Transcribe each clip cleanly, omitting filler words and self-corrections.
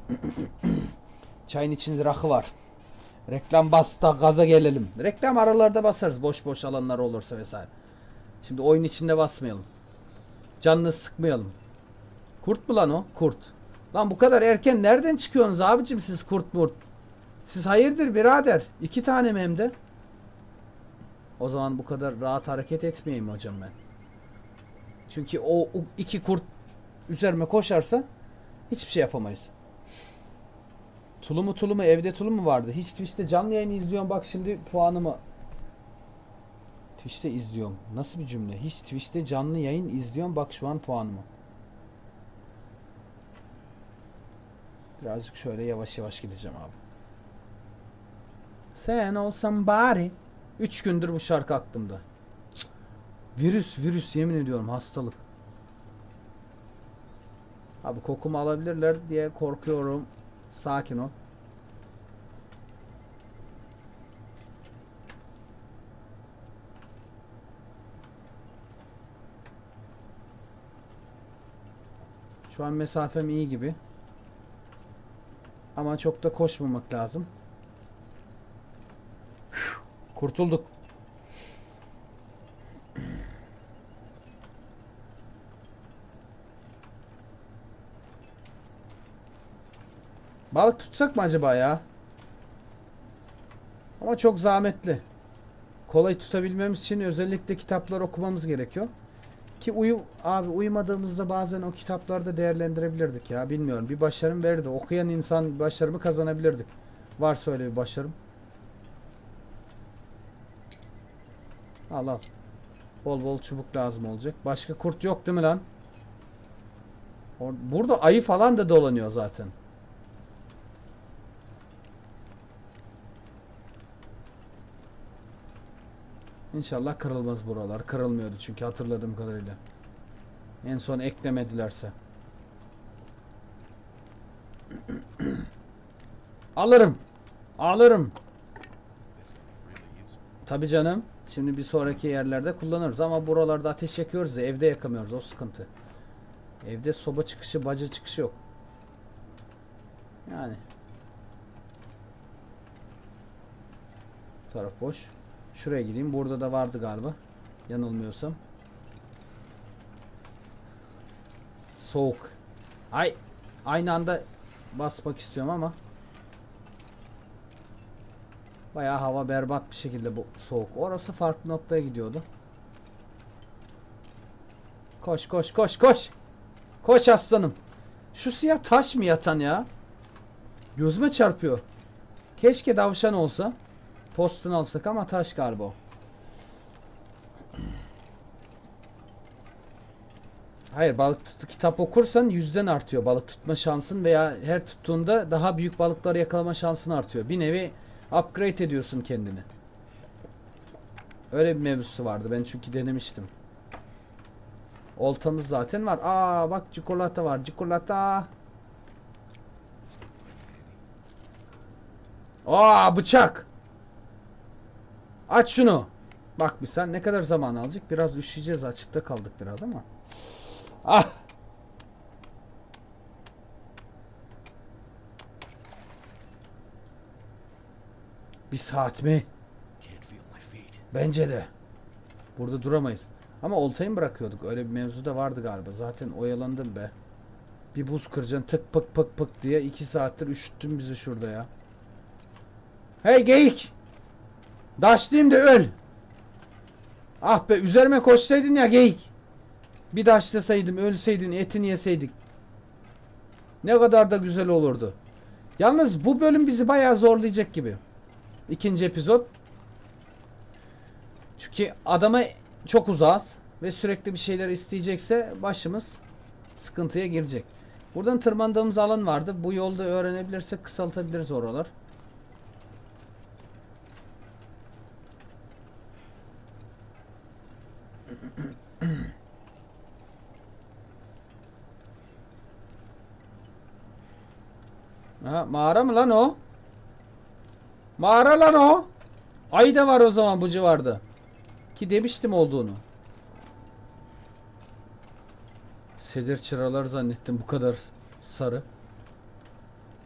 Çayın içinde rakı var. Reklam bas da gaza gelelim. Reklam aralarda basarız boş boş alanlar olursa vesaire. Şimdi oyun içinde basmayalım. Canını sıkmayalım. Kurt mu lan o? Kurt. Lan bu kadar erken nereden çıkıyorsunuz abicim siz kurt murt? Siz hayırdır birader? 2 tane mi hem de? O zaman bu kadar rahat hareket etmeyeyim hocam ben. Çünkü o 2 kurt üzerime koşarsa hiçbir şey yapamayız. Tulumu evde tulum mu vardı? Hiç Twitch'te canlı yayını izliyorum bak şimdi puanımı. Twitch'te izliyorum. Nasıl bir cümle? Hiç Twitch'te canlı yayın izliyorum bak şu an puanımı. Birazcık şöyle yavaş yavaş gideceğim abi. Sen olsan bari. 3 gündür bu şarkı aklımda. Cık. Virüs yemin ediyorum hastalık. Abi kokumu alabilirler diye korkuyorum. Sakin ol. Şu an mesafem iyi gibi. Ama çok da koşmamak lazım. Kurtulduk. Balık tutsak mı acaba ya? Ama çok zahmetli. Kolay tutabilmemiz için özellikle kitaplar okumamız gerekiyor. Ki uyumadığımızda bazen o kitaplarda değerlendirebilirdik ya. Bilmiyorum. Bir başarım verdi. Okuyan insan başarımı kazanabilirdik. Varsa öyle bir başarım. Al al. Bol bol çubuk lazım olacak. Başka kurt yok değil mi lan? Burada ayı falan da dolanıyor zaten. İnşallah kırılmaz buralar. Kırılmıyordu çünkü hatırladığım kadarıyla. En son eklemedilerse. Alırım. Alırım. Tabii canım. Şimdi bir sonraki yerlerde kullanırız ama buralarda ateş yakıyoruz da evde yakamıyoruz. O sıkıntı. Evde soba çıkışı, baca çıkışı yok. Yani. Bu taraf boş. Şuraya gideyim. Burada da vardı galiba. Yanılmıyorsam. Soğuk. Ay. Aynı anda basmak istiyorum ama. Bayağı hava berbat bir şekilde bu soğuk. Orası farklı noktaya gidiyordu. Koş koş koş koş. Koş aslanım. Şu siyah taş mı yatan ya? Gözüme çarpıyor. Keşke davşan olsa. Postunu alsak ama taş galiba o. Hayır kitap okursan yüzden artıyor balık tutma şansın veya her tuttuğunda daha büyük balıkları yakalama şansın artıyor. Bir nevi upgrade ediyorsun kendini. Öyle bir mevzusu vardı ben çünkü denemiştim. Oltamız zaten var. Aa bak çikolata var. Çikolata. Aa bıçak. Aç şunu. Bak bir sen ne kadar zaman alacak? Biraz üşüyeceğiz. Açıkta kaldık biraz ama. Ah. Bir saat mi? Bence de. Burada duramayız. Ama oltayı mı bırakıyorduk? Öyle bir mevzu da vardı galiba. Zaten oyalandım be. Bir buz kıracaksın tık pık pık pık diye 2 saattir üşüttün bizi şurada ya. Hey geyik. Daşlayayım da öl. Ah be üzerime koşsaydın ya geyik. Bir daşlasaydım ölseydin etini yeseydik. Ne kadar da güzel olurdu. Yalnız bu bölüm bizi bayağı zorlayacak gibi. İkinci epizod. Çünkü adama çok uzağız. Ve sürekli bir şeyler isteyecekse başımız sıkıntıya girecek. Buradan tırmandığımız alan vardı. Bu yolda öğrenebilirsek kısaltabiliriz oralar. Ha, mağara mı lan o? Mağara lan o. Ay da var o zaman bu civarda. Ki demiştim olduğunu. Sedir çıralar zannettim bu kadar sarı.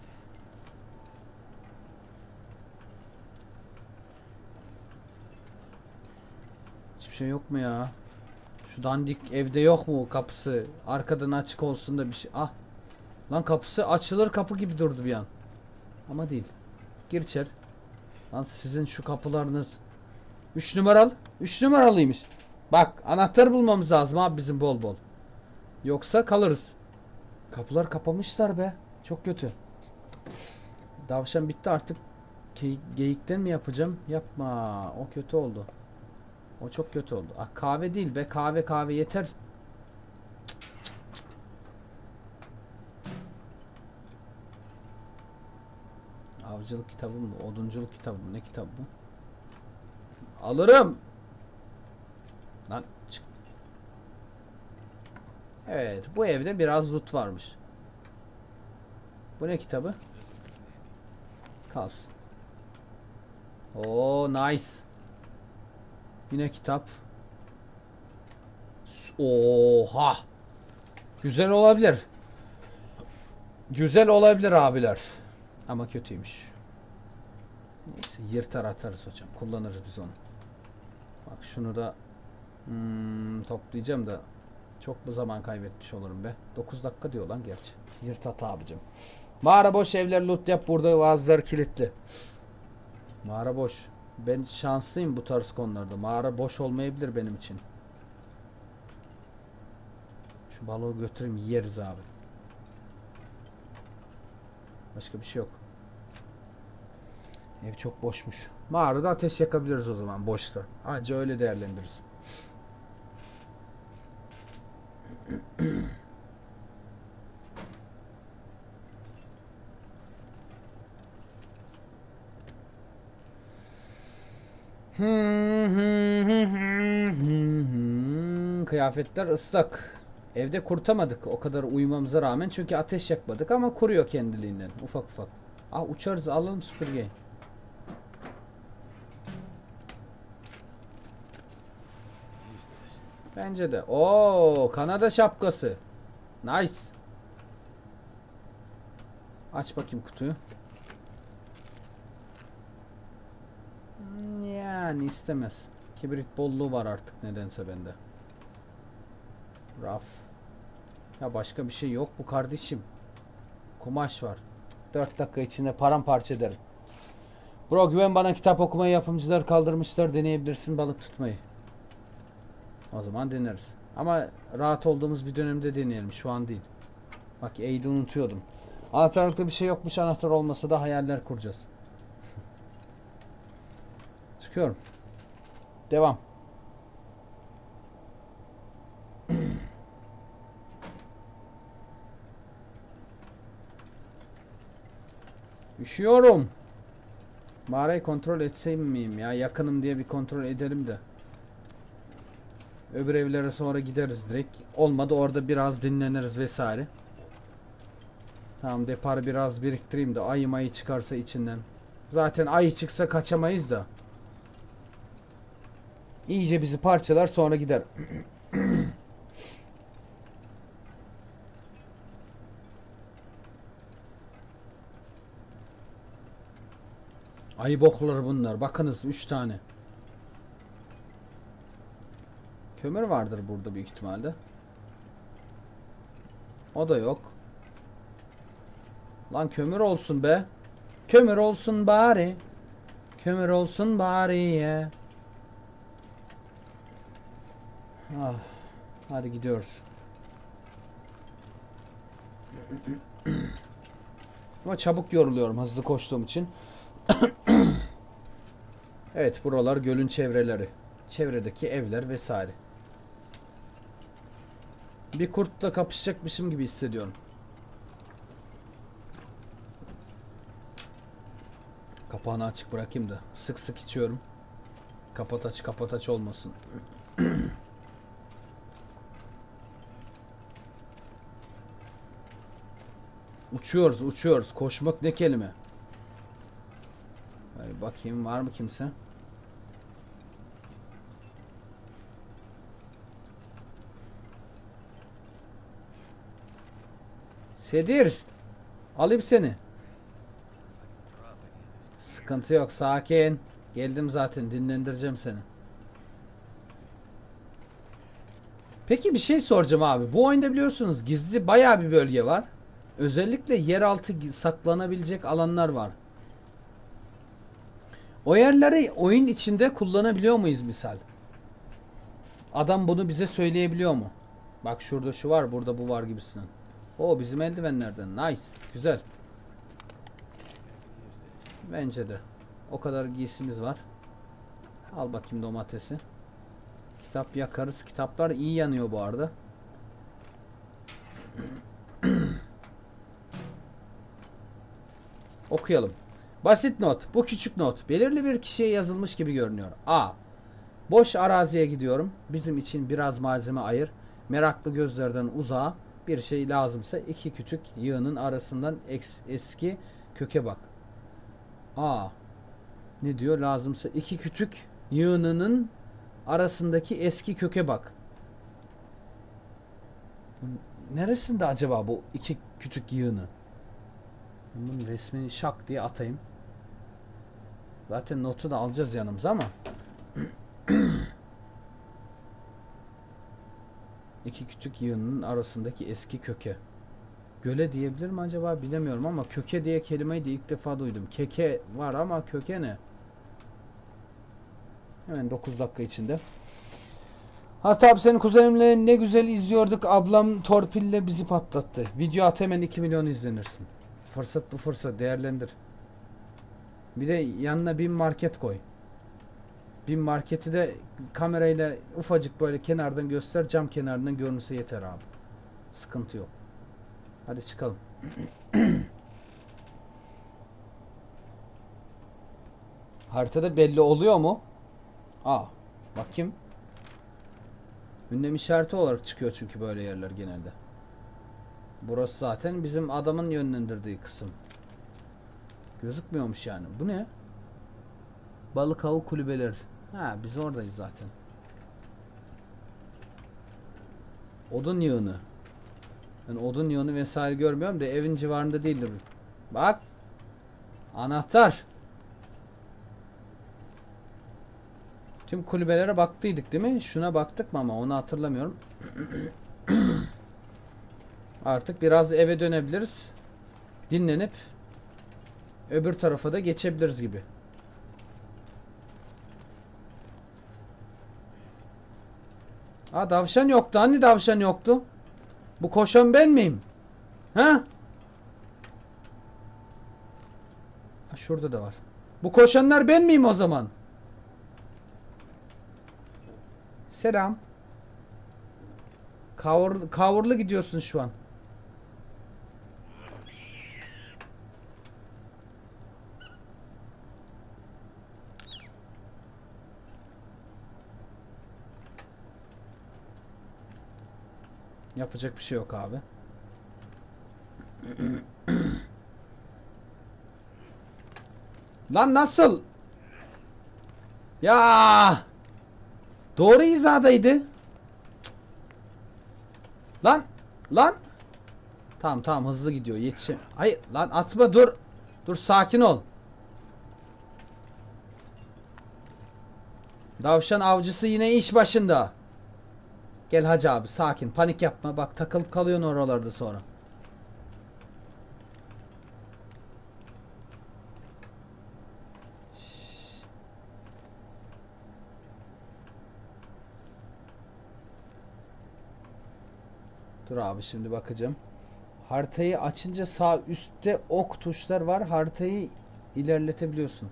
şey yok mu ya? Şu dandik evde yok mu kapısı? Arkadan açık olsun da bir şey. Ah. Lan kapısı açılır kapı gibi durdu bir an. Ama değil. Gir içeri. Lan sizin şu kapılarınız. 3 numaralı. 3 numaralıymış. Bak anahtar bulmamız lazım abi bizim bol bol. Yoksa kalırız. Kapılar kapamışlar be. Çok kötü. Davşan bitti artık. Geyikten mi yapacağım? Yapma. O kötü oldu. O çok kötü oldu. Ah, kahve değil be. Kahve yeter. Avcılık kitabı mı? Odunculuk kitabı mı? Ne kitabı bu? Alırım. Lan çık. Evet. Bu evde biraz loot varmış. Bu ne kitabı? Kalsın. Oo nice. Yine kitap. Oha. Güzel olabilir. Güzel olabilir abiler. Ama kötüymüş. Neyse yırtar atarız hocam. Kullanırız biz onu. Bak şunu da toplayacağım da çok mu zaman kaybetmiş olurum be. 9 dakika diyor lan gerçi. Yırt at abicim. Mağara boş, evler loot yap, burada bazıları kilitli. Mağara boş. Ben şanslıyım bu tarz konularda. Mağara boş olmayabilir benim için. Şu balığı götüreyim yeriz abi. Başka bir şey yok. Ev çok boşmuş. Mağarada ateş yakabiliriz o zaman boşta. Anca öyle değerlendiririz. Kıyafetler ıslak. Evde kurtamadık o kadar uyumamıza rağmen çünkü ateş yakmadık ama kuruyor kendiliğinden ufak ufak. Ah uçarız, alalım süpürgeyi. Bence de. Oo, Kanada şapkası. Nice. Aç bakayım kutuyu. Yani istemez. Kibrit bolluğu var artık nedense bende. Raf. Ya başka bir şey yok bu kardeşim. Kumaş var. 4 dakika içinde paramparça ederim. Bro güven bana, kitap okumayı yapımcılar kaldırmışlar, deneyebilirsin balık tutmayı. O zaman deneriz. Ama rahat olduğumuz bir dönemde deneyelim, şu an değil. Bak E'yi unutuyordum. Anahtarlıkta bir şey yokmuş, anahtar olmasa da hayaller kuracağız. Çıkıyorum. Devam. Üşüyorum. Mağarayı kontrol etseyim miyim ya? Yakınım diye bir kontrol edelim de. Öbür evlere sonra gideriz direkt. Olmadı orada biraz dinleniriz vesaire. Tamam depar biraz biriktireyim de ayı çıkarsa içinden. Zaten ayı çıksa kaçamayız da. İyice bizi parçalar sonra gider. Ayı bokları bunlar. Bakınız 3 tane. Kömür vardır burada büyük ihtimalle. O da yok. Lan kömür olsun be. Kömür olsun bari. Kömür olsun bari ya. Ah. Hadi gidiyoruz. Ama çabuk yoruluyorum hızlı koştuğum için. Evet buralar gölün çevreleri. Çevredeki evler vesaire. Bir kurtla kapışacakmışım gibi hissediyorum. Kapağını açık bırakayım da sık sık içiyorum. Kapat aç kapat aç olmasın. Uçuyoruz uçuyoruz. Koşmak ne kelime. Hadi bakayım var mı kimse? Sedir. Alayım seni. Sıkıntı yok sakin. Geldim zaten dinlendireceğim seni. Peki bir şey soracağım abi. Bu oyunda biliyorsunuz gizli bayağı bir bölge var. Özellikle yeraltı saklanabilecek alanlar var. O yerleri oyun içinde kullanabiliyor muyuz misal? Adam bunu bize söyleyebiliyor mu? Bak şurada şu var, burada bu var gibisinden. O bizim eldivenlerden. Nice. Güzel. Bence de. O kadar giysimiz var. Al bakayım domatesi. Kitap yakarız. Kitaplar iyi yanıyor bu arada. Okuyalım. Basit not. Bu küçük not. Belirli bir kişiye yazılmış gibi görünüyor. A. Boş araziye gidiyorum. Bizim için biraz malzeme ayır. Meraklı gözlerden uzağa. Bir şey lazımsa iki kütük yığının arasından eski köke bak. A. Ne diyor? Lazımsa iki kütük yığınının arasındaki eski köke bak. Neresinde acaba bu iki kütük yığını? Bunun resmini şak diye atayım. Zaten notu da alacağız yanımıza ama. İki kütük yığının arasındaki eski köke. Göle diyebilir mi acaba bilemiyorum ama köke diye kelimeyi de ilk defa duydum. Keke var ama köke ne? Hemen 9 dakika içinde. Hatta abi senin kuzenimle ne güzel izliyorduk. Ablam torpille bizi patlattı. Video at hemen 2 milyon izlenirsin. Fırsat bu fırsat, değerlendir. Bir de yanına bin market koy. Bin marketi de kamerayla ufacık böyle kenardan göster. Cam kenarından görünse yeter abi. Sıkıntı yok. Hadi çıkalım. Haritada belli oluyor mu? Aa, bakayım. Ünlem işareti olarak çıkıyor çünkü böyle yerler genelde. Burası zaten bizim adamın yönlendirdiği kısım. Gözükmüyormuş yani. Bu ne? Balık avı kulübeler. Ha, biz oradayız zaten. Odun yığını. Ben odun yığını vesaire görmüyorum da evin civarında değildir. Bak. Anahtar. Tüm kulübelere baktıydık değil mi? Şuna baktık mı ama onu hatırlamıyorum. Artık biraz eve dönebiliriz. Dinlenip öbür tarafa da geçebiliriz gibi. Aa, davşan yoktu. Hani davşan yoktu? Bu koşan ben miyim? Ha? Şurada da var. Bu koşanlar ben miyim o zaman? Selam. Kavurlu gidiyorsun şu an. Yapacak bir şey yok abi. Lan nasıl? Ya! Doğru hizadaydı. Cık. Lan! Lan! Tamam tamam, hızlı gidiyor. Yetişim. Hayır lan, atma, dur. Dur, sakin ol. Davşan avcısı yine iş başında. Gel hacı abi, sakin, panik yapma. Bak takılıp kalıyorsun oralarda sonra. Dur abi, şimdi bakacağım. Haritayı açınca sağ üstte ok tuşlar var. Haritayı ilerletebiliyorsun.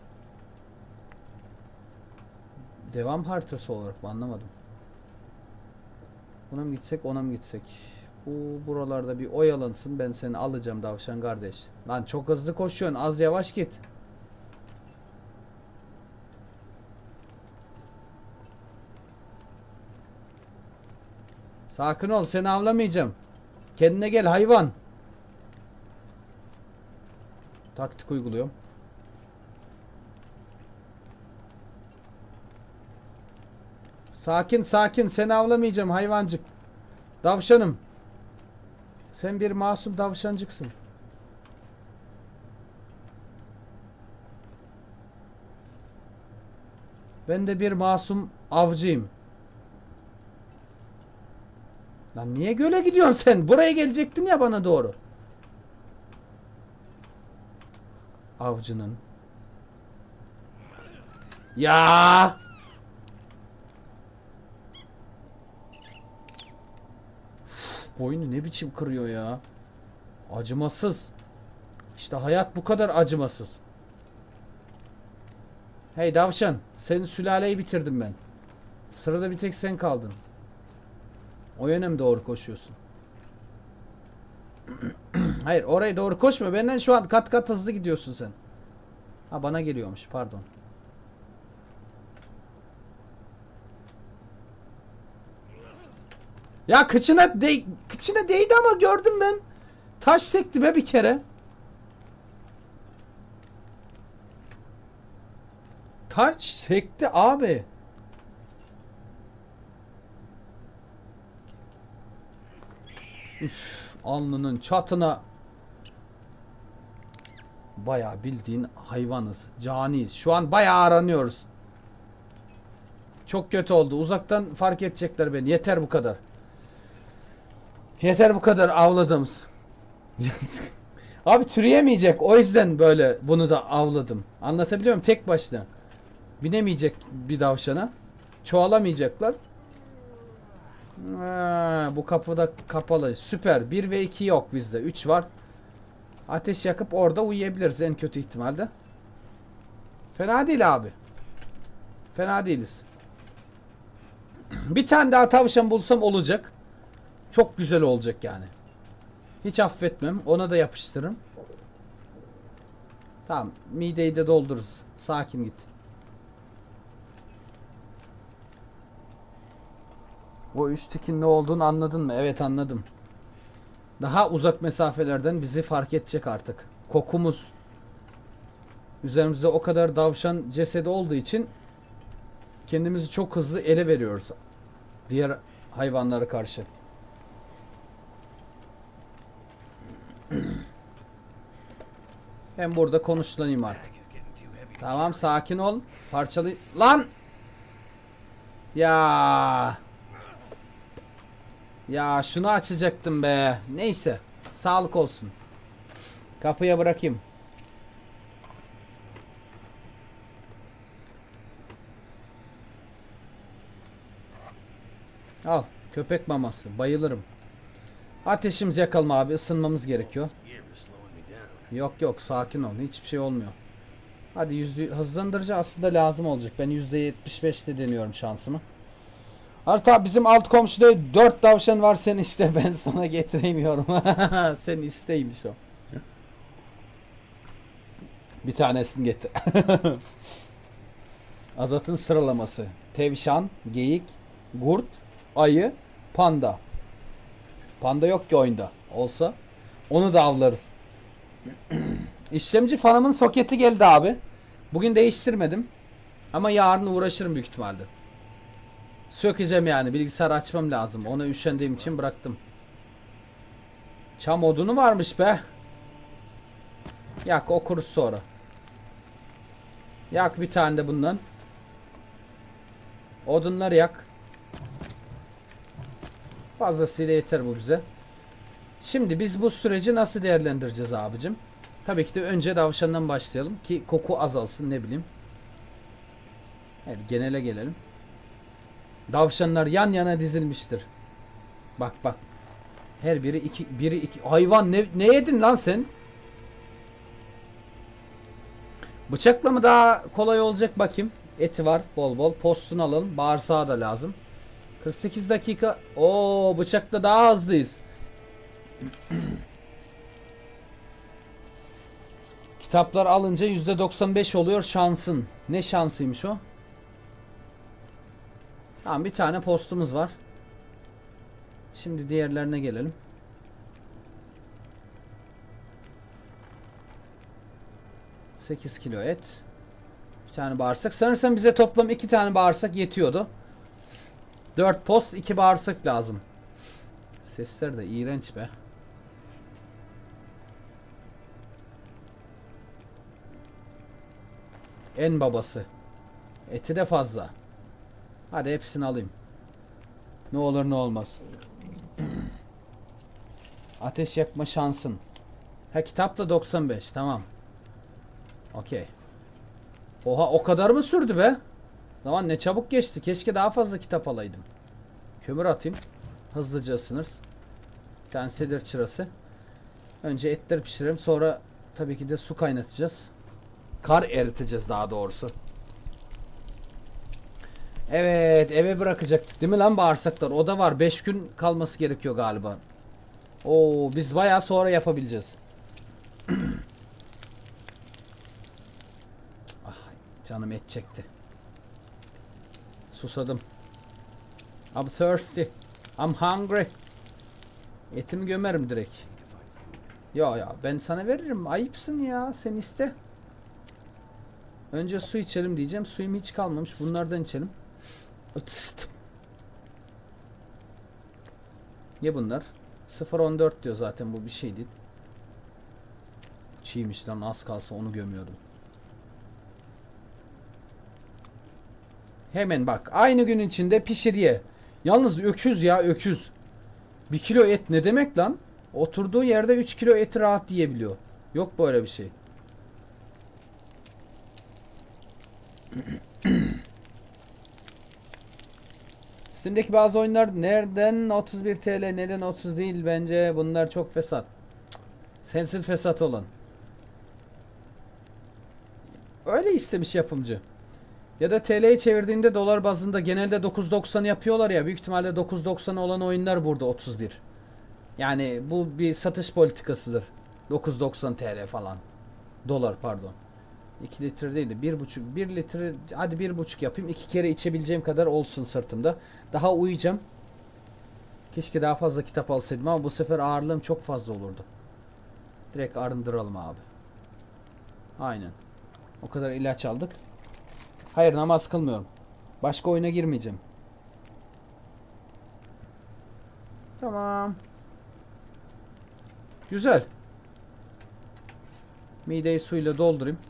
Devam haritası olarak mı, anlamadım. Buna mı gitsek, ona mı gitsek? Bu buralarda bir oyalansın, ben seni alacağım davşan kardeş. Lan çok hızlı koşuyorsun, az yavaş git. Sakin ol, seni avlamayacağım. Kendine gel hayvan. Taktik uyguluyorum. Sakin sakin, seni avlamayacağım hayvancık. Davşanım. Sen bir masum davşancıksın. Ben de bir masum avcıyım. Lan niye göle gidiyorsun sen? Buraya gelecektin ya bana doğru. Avcının. Ya. Uf, boynu ne biçim kırıyor ya. Acımasız. İşte hayat bu kadar acımasız. Hey Davşan, senin sülaleyi bitirdim ben. Sırada bir tek sen kaldın. O yöne mi doğru koşuyorsun? Hayır, oraya doğru koşma. Benden şu an kat kat hızlı gidiyorsun sen. Ha, bana geliyormuş, pardon. Ya kıçına değdi ama gördüm ben. Taş sekti be bir kere. Taş sekti abi. Üf, alnının çatına. Bayağı bildiğin hayvanız. Caniyiz. Şu an bayağı aranıyoruz. Çok kötü oldu. Uzaktan fark edecekler beni. Yeter bu kadar. Yeter bu kadar avladığımız. Abi türeyemeyecek. O yüzden böyle bunu da avladım. Anlatabiliyor muyum? Tek başına. Binemeyecek bir davşana. Çoğalamayacaklar. Ha, bu kapı da kapalı. Süper. 1 ve 2 yok bizde. 3 var. Ateş yakıp orada uyuyabiliriz en kötü ihtimalde. Fena değil abi. Fena değiliz. Bir tane daha tavşan bulsam olacak. Çok güzel olacak yani. Hiç affetmem. Ona da yapıştırırım. Tamam. Mideyi de doldururuz. Sakin git. O üç tikin ne olduğunu anladın mı? Evet, anladım. Daha uzak mesafelerden bizi fark edecek artık. Kokumuz. Üzerimizde o kadar davşan cesedi olduğu için kendimizi çok hızlı ele veriyoruz. Diğer hayvanlara karşı. Ben burada konuşlanayım artık. Tamam, sakin ol. Parçalı... Lan! Ya. Ya şunu açacaktım be. Neyse. Sağlık olsun. Kapıya bırakayım. Al. Köpek maması. Bayılırım. Ateşimizi yakalım abi. Isınmamız gerekiyor. Yok yok, sakin ol. Hiçbir şey olmuyor. Hadi hızlandırıcı aslında lazım olacak. Ben %75'te deniyorum şansımı. Hatta bizim alt komşuda 4 tavşan var, sen işte, ben sana getiremiyorum. Sen isteymiş o. Bir tanesini getir. Azat'ın sıralaması. Tevşan, geyik, kurt, ayı, panda. Panda yok ki oyunda. Olsa onu da avlarız. İşlemci fanımın soketi geldi abi. Bugün değiştirmedim. Ama yarın uğraşırım büyük ihtimalle. Sökeceğim yani. Bilgisayar açmam lazım. Ona üşendiğim için bıraktım. Çam odunu varmış be. Yak, okuruz sonra. Yak bir tane de bundan. Odunları yak. Fazlasıyla yeter bu bize. Şimdi biz bu süreci nasıl değerlendireceğiz abicim? Tabii ki de önce davşandan başlayalım ki koku azalsın, ne bileyim. Evet, genele gelelim. Davşanlar yan yana dizilmiştir. Bak bak. Her biri iki. Hayvan, ne yedin lan sen? Bıçakla mı daha kolay olacak bakayım. Eti var bol bol. Postunu alalım. Bağırsağı da lazım. 48 dakika. Oo, bıçakla daha hızlıyız. Kitaplar alınca %95 oluyor şansın. Ne şansıymış o? Tamam, bir tane postumuz var. Şimdi diğerlerine gelelim. ...8 kilo et. Bir tane bağırsak. Sanırsam bize toplam 2 tane bağırsak yetiyordu. 4 post, 2 bağırsak lazım. Sesler de iğrenç be. En babası. Eti de fazla. Hadi hepsini alayım. Ne olur ne olmaz. Ateş yakma şansın. Ha, kitapla 95. Tamam. Okey. Oha, o kadar mı sürdü be? Zaman ne çabuk geçti. Keşke daha fazla kitap alaydım. Kömür atayım. Hızlıca ısınırız. Bir tane sedir çırası. Önce etleri pişirelim. Sonra tabii ki de su kaynatacağız. Kar eriteceğiz daha doğrusu. Evet, eve bırakacaktık değil mi lan bağırsaklar? O da var. 5 gün kalması gerekiyor galiba. Oo, biz bayağı sonra yapabileceğiz. Ah, canım et çekti. Susadım. I'm thirsty. I'm hungry. Etimi gömerim direkt. Ya ben sana veririm. Ayıpsın ya. Sen iste. Önce su içelim diyeceğim. Suyum hiç kalmamış. Bunlardan içelim. Tıst. Ne bunlar? 0.14 diyor zaten, bu bir şey değil. Çiğmiş lan, az kalsa onu gömüyordum. Hemen bak, aynı gün içinde pişir ye. Yalnız öküz ya, öküz. 1 kilo et ne demek lan? Oturduğu yerde 3 kilo eti rahat yiyebiliyor. Yok böyle bir şey. Steam'deki bazı oyunlar nereden 31 TL, neden 30 değil, bence bunlar çok fesat. Sensin fesat olan. Öyle istemiş yapımcı. Ya da TL'ye çevirdiğinde dolar bazında genelde 9.90 yapıyorlar ya, büyük ihtimalle 9.90 olan oyunlar burada 31. Yani bu bir satış politikasıdır. 9.90 TL falan. Dolar pardon. 2 litre değil de 1,5, 1 litre, hadi 1,5 yapayım. 2 kere içebileceğim kadar olsun sırtımda. Daha uyuyacağım. Keşke daha fazla kitap alsaydım ama bu sefer ağırlığım çok fazla olurdu. Direkt arındıralım abi. Aynen. O kadar ilaç aldık. Hayır, namaz kılmıyorum. Başka oyuna girmeyeceğim. Tamam. Güzel. Mideyi suyla doldurayım.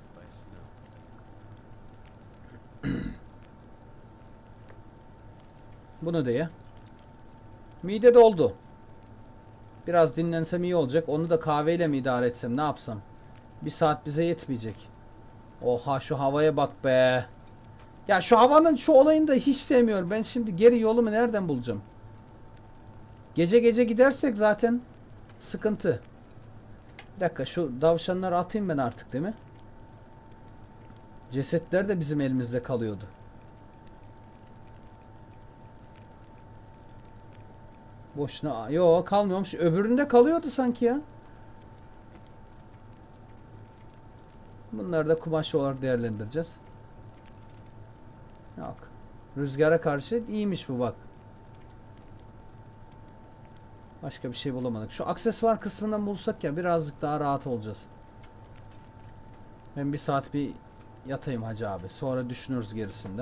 Bunu da ye. Mide doldu. Biraz dinlensem iyi olacak. Onu da kahveyle mi idare etsem, ne yapsam? 1 saat bize yetmeyecek. Oha, şu havaya bak be. Ya şu havanın şu olayını da hiç sevmiyorum. Ben şimdi geri yolumu nereden bulacağım? Gece gece gidersek zaten sıkıntı. Bir dakika, şu davşanları atayım ben artık değil mi? Cesetler de bizim elimizde kalıyordu. Boşuna. Yo, kalmıyormuş. Öbüründe kalıyordu sanki ya. Bunları da kumaş olarak değerlendireceğiz. Yok. Rüzgara karşı iyiymiş bu bak. Başka bir şey bulamadık. Şu aksesuar kısmından bulsak ya birazcık daha rahat olacağız. Ben 1 saat bir yatayım hacı abi. Sonra düşünürüz gerisinde.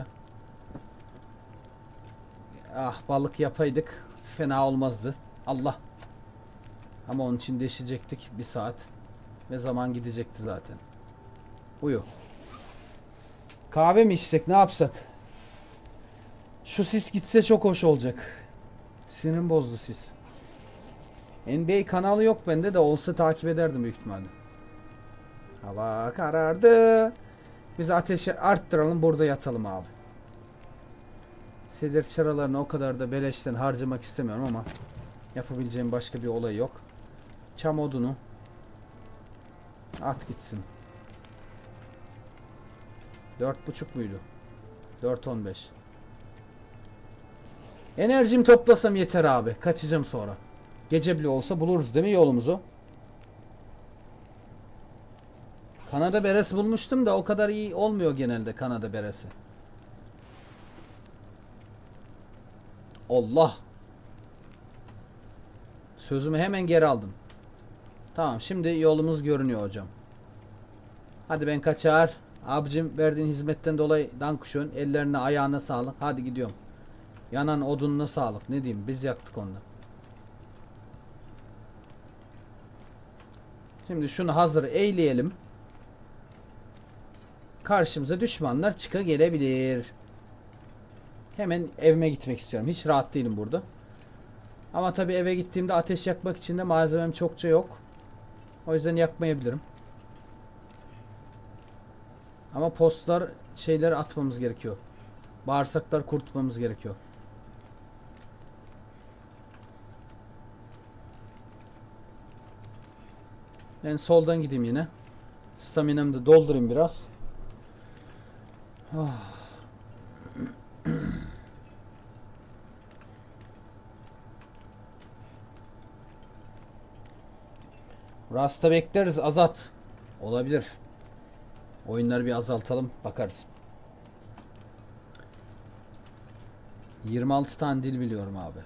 Ah, balık yapaydık. Fena olmazdı. Allah. Ama onun için deşecektik 1 saat. Ve zaman gidecekti zaten. Uyu. Kahve mi içsek, ne yapsak? Şu sis gitse çok hoş olacak. Sinirim bozdu sis. NBA kanalı yok bende, de olsa takip ederdim büyük ihtimalle. Hava karardı. Biz ateşi arttıralım, burada yatalım abi. Sedir çıralarını o kadar da beleşten harcamak istemiyorum ama yapabileceğim başka bir olay yok. Çam odunu at gitsin. 4,5 muydu? 4,15. Enerjimi toplasam yeter abi. Kaçacağım sonra. Gece bile olsa buluruz değil mi yolumuzu? Kanada beresi bulmuştum da o kadar iyi olmuyor genelde Kanada beresi. Allah. Sözümü hemen geri aldım. Tamam, şimdi yolumuz görünüyor hocam. Hadi ben kaçar. Abicim, verdiğin hizmetten dolayı dankuşun. Ellerine ayağına sağlık. Hadi gidiyorum. Yanan odununa sağlık. Ne diyeyim, biz yaktık onu. Şimdi şunu hazır eyleyelim. Karşımıza düşmanlar çıka gelebilir. Hemen evime gitmek istiyorum. Hiç rahat değilim burada. Ama tabii eve gittiğimde ateş yakmak için de malzemem çokça yok. O yüzden yakmayabilirim. Ama postlar şeyleri atmamız gerekiyor. Bağırsaklar kurutmamız gerekiyor. Ben soldan gideyim yine. Staminamı da doldurayım biraz. Rasta bekleriz Azat. Olabilir. Oyunları bir azaltalım. Bakarız. 26 tane dil biliyorum abi.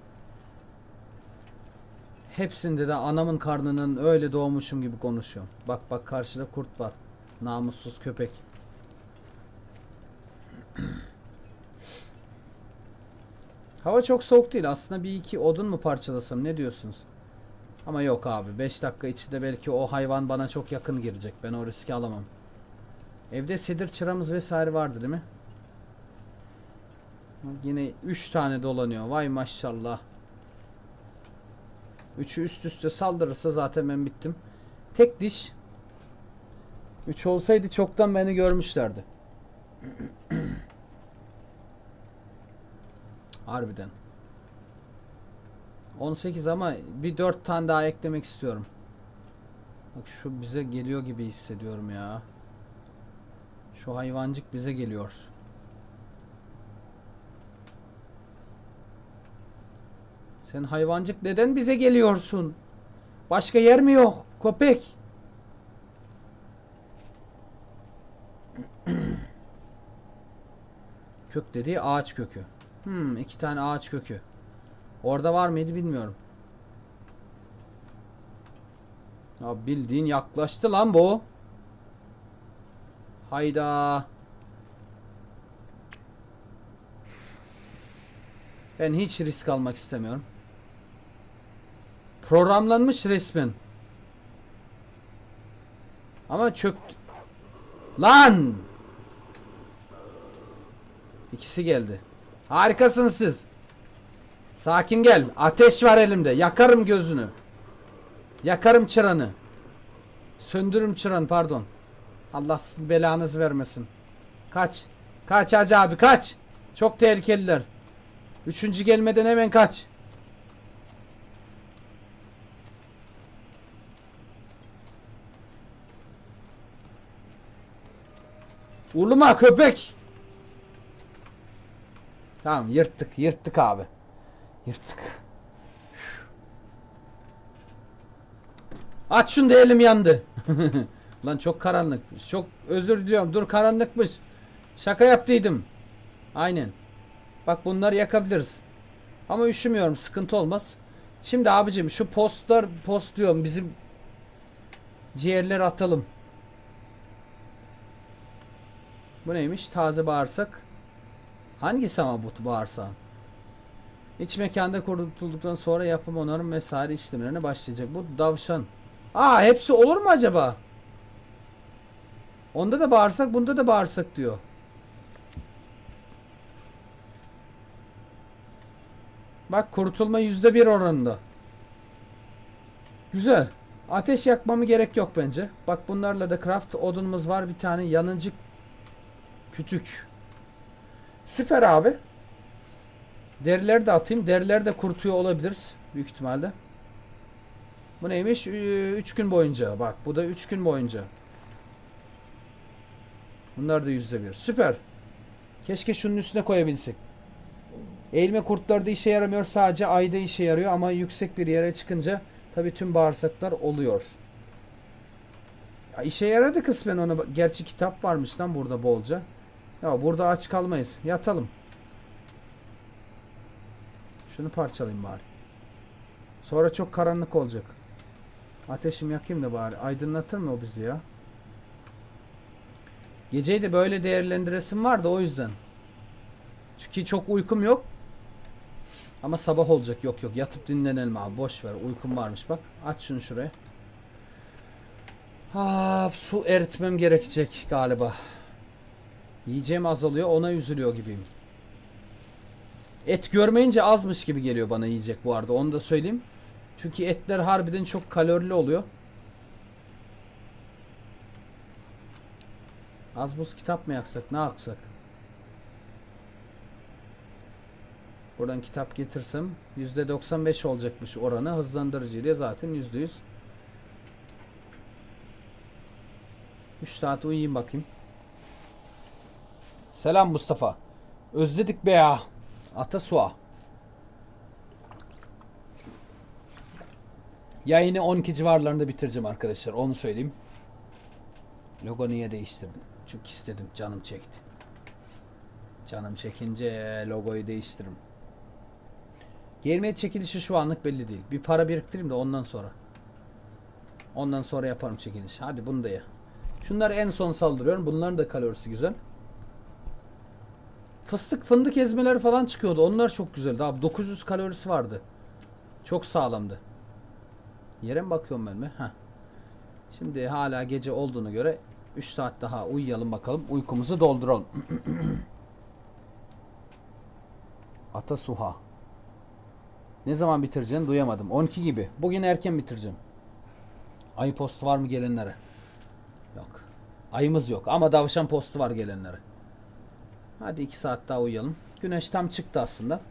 Hepsinde de anamın karnının öyle doğmuşum gibi konuşuyorum. Bak bak karşıda kurt var. Namussuz köpek. Hava çok soğuk değil. Aslında bir iki odun mu parçalasam, ne diyorsunuz? Ama yok abi. 5 dakika içinde belki o hayvan bana çok yakın girecek. Ben o riski alamam. Evde sedir çıramız vesaire vardı değil mi? Yine 3 tane dolanıyor. Vay maşallah. 3'ü üst üste saldırırsa zaten ben bittim. Tek diş. 3 olsaydı çoktan beni görmüşlerdi. Harbiden. 18 ama bir 4 tane daha eklemek istiyorum. Bak şu bize geliyor gibi hissediyorum ya. Şu hayvancık bize geliyor. Sen hayvancık neden bize geliyorsun? Başka yer mi yok? Köpek. Kök dediği ağaç kökü. 2 tane ağaç kökü. Orada var mıydı bilmiyorum. Ya bildiğin yaklaştı lan bu. Hayda. Ben hiç risk almak istemiyorum. Programlanmış resmen. Ama çöktü. Lan! İkisi geldi. Harikasınız siz. Sakin gel. Ateş var elimde. Yakarım gözünü. Yakarım çıranı. Söndürürüm çıranı, pardon. Allah sizin belanızı vermesin. Kaç. Kaç hacı abi kaç. Çok tehlikeliler. Üçüncü gelmeden hemen kaç. Uluma köpek. Tamam yırttık. Yırttık abi. Yırttık. Aç şunu da, elim yandı. Lan çok karanlıkmış. Çok özür diliyorum. Dur, karanlıkmış. Şaka yaptıydım. Aynen. Bak bunları yakabiliriz. Ama üşümüyorum. Sıkıntı olmaz. Şimdi abicim şu post diyorum. Bizim ciğerleri atalım. Bu neymiş? Taze bağırsak. Hangisi ama bu bağırsağın? İç mekanda kurutulduktan sonra yapım, onarım vesaire işlemlerine başlayacak. Bu davşan. Aa, hepsi olur mu acaba? Onda da bağırsak, bunda da bağırsak diyor. Bak, kurutulma %1 oranında. Güzel. Ateş yakmamı gerek yok bence. Bak, bunlarla da craft odunumuz var. Bir tane yanıcı kütük. Süper abi. Derileri de atayım. Derileri de kurutuyor olabiliriz. Büyük ihtimalle. Bu neymiş? 3 gün boyunca. Bak, bu da 3 gün boyunca. Bunlar da %1. Süper. Keşke şunun üstüne koyabilsek. Eğilme kurtlarda işe yaramıyor. Sadece ayda işe yarıyor. Ama yüksek bir yere çıkınca tabii tüm bağırsaklar oluyor. Ya, işe yaradı kısmen ona. Gerçi kitap varmış lan burada bolca. Ya burada aç kalmayız. Yatalım. Şunu parçalayayım bari. Sonra çok karanlık olacak. Ateşimi yakayım da bari. Aydınlatır mı o bizi ya? Geceyi de böyle değerlendiresim var da o yüzden. Çünkü çok uykum yok. Ama sabah olacak. Yok yok, yatıp dinlenelim abi. Boş ver. Uykum varmış bak. Aç şunu şuraya. Su eritmem gerekecek galiba. Yiyeceğim azalıyor. Ona üzülüyor gibiyim. Et görmeyince azmış gibi geliyor bana yiyecek bu arada. Onu da söyleyeyim. Çünkü etler harbiden çok kalorili oluyor. Az buz kitap mı yaksak? Ne yaksak? Buradan kitap getirsem %95 olacakmış oranı. Hızlandırıcı ile zaten %100. 3 saat uyuyayım bakayım. Selam Mustafa. Özledik be ya. Atasua. Yayını 12 civarlarında bitireceğim arkadaşlar. Onu söyleyeyim. Logo niye değiştirdim? Çünkü istedim. Canım çekti. Canım çekince logoyu değiştiririm. Gelmeye çekilişi şu anlık belli değil. Bir para biriktireyim de ondan sonra. Ondan sonra yaparım çekiliş. Hadi bunu da ye. Şunları en son saldırıyorum. Bunların da kalorisi güzel. Fıstık fındık ezmeleri falan çıkıyordu. Onlar çok güzeldi abi. 900 kalorisi vardı. Çok sağlamdı. Yere mi bakıyorum ben mi? Heh. Şimdi hala gece olduğuna göre 3 saat daha uyuyalım bakalım. Uykumuzu dolduralım. Atasuha. Ne zaman bitireceğini duyamadım. 12 gibi. Bugün erken bitireceğim. Ayı postu var mı gelenlere? Yok. Ayımız yok ama tavşan postu var gelenlere. Hadi 2 saat daha uyuyalım. Güneş tam çıktı aslında.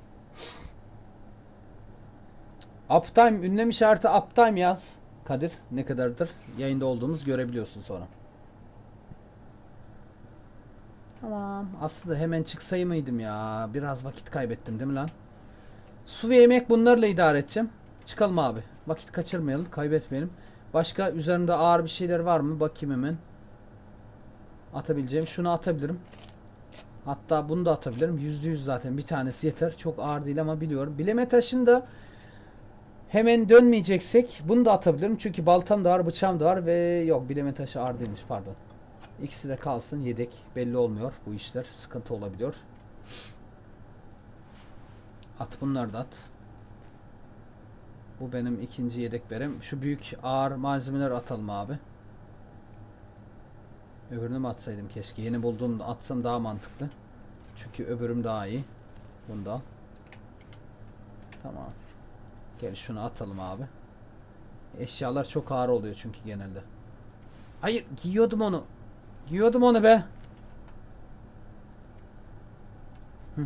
Uptime, ünlem işareti uptime yaz. Kadir ne kadardır yayında olduğumuz görebiliyorsun sonra. Tamam. Aslında hemen çıksayı mıydım ya? Biraz vakit kaybettim değil mi lan? Su ve yemek bunlarla idare edeceğim. Çıkalım abi. Vakit kaçırmayalım. Kaybetmeyelim. Başka üzerimde ağır bir şeyler var mı? Bakayım hemen. Atabileceğim. Şunu atabilirim. Hatta bunu da atabilirim. %100 zaten. Bir tanesi yeter. Çok ağır değil ama biliyorum. Bileme taşını da hemen dönmeyeceksek bunu da atabilirim. Çünkü baltam da var, bıçağım da var ve yok bileme taşı ağır değilmiş. Pardon. İkisi de kalsın. Yedek. Belli olmuyor bu işler. Sıkıntı olabiliyor. At bunları da at. Bu benim ikinci yedek berem. Şu büyük ağır malzemeler atalım abi. Öbürünü mü atsaydım keşke. Yeni bulduğumda atsam daha mantıklı. Çünkü öbürüm daha iyi. Bunu da al. Tamam. Gel şunu atalım abi. Eşyalar çok ağır oluyor çünkü genelde. Hayır giyiyordum onu. Giyiyordum onu be. Hı.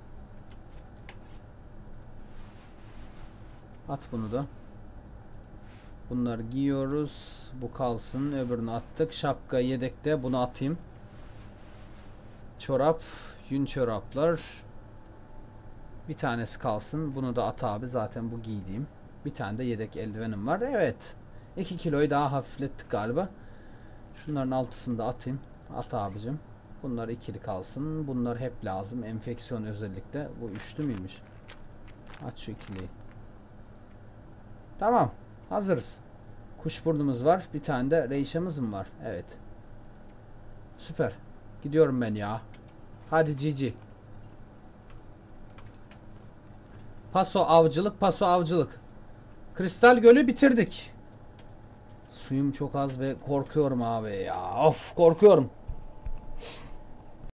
At bunu da. Bunları giyiyoruz. Bu kalsın. Öbürünü attık. Şapka yedekte. Bunu atayım. Çorap. Yün çoraplar. Bir tanesi kalsın. Bunu da at abi. Zaten bu giydiğim. Bir tane de yedek eldivenim var. Evet. 2 kiloyu daha hafiflettik galiba. Şunların altısını da atayım. At abicim. Bunlar ikili kalsın. Bunlar hep lazım. Enfeksiyon özellikle. Bu üçlü müymüş? Aç şu ikiliyi. Tamam. Hazırız. Kuşburnumuz var. Bir tane de reyşamız mı var? Evet. Süper. Gidiyorum ben ya. Hadi cici. Paso avcılık, paso avcılık. Kristal Gölü bitirdik. Suyum çok az ve korkuyorum abi ya. Of korkuyorum.